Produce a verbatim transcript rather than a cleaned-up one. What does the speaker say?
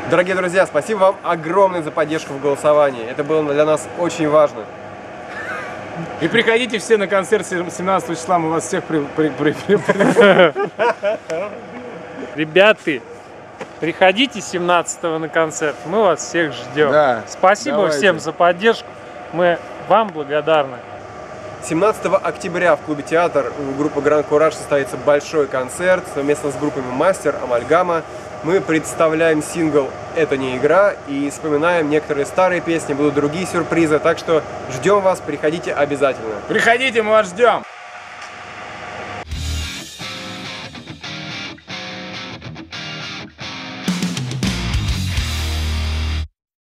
Дорогие друзья, спасибо вам огромное за поддержку в голосовании. Это было для нас очень важно. И приходите все на концерт семнадцатого числа, мы вас всех при... при... при... при... Ребята, приходите семнадцатого на концерт, мы вас всех ждем. Да, спасибо давайте. всем за поддержку, мы вам благодарны. семнадцатого октября в клубе «Театр» у группы Grand Courage состоится большой концерт совместно с группами «Мастер», «Амальгама». Мы представляем сингл «Это не игра» и вспоминаем некоторые старые песни, будут другие сюрпризы, так что ждем вас, приходите обязательно. Приходите, мы вас ждем!